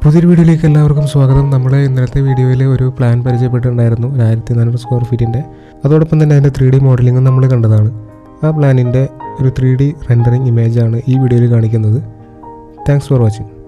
പുതിയൊരു വീഡിയോയിലേക്ക് എല്ലാവർക്കും സ്വാഗതം. നമ്മുടെ ഇന്നലത്തെ വീഡിയോയിൽ ഒരു പ്ലാൻ പരിചയപ്പെട്ടിട്ടുണ്ടായിരുന്നു 1400 സ്ക്വയർ ഫീറ്റിൻ്റെ. അതോടൊപ്പം തന്നെ അതിൻ്റെ 3D മോഡലിംഗും നമ്മൾ കണ്ടതാണ്. ആ പ്ലാനിൻ്റെ ഒരു 3D റെൻഡറിങ് ഇമേജാണ് ഈ വീഡിയോയിൽ കാണിക്കുന്നത്. Thanks for watching.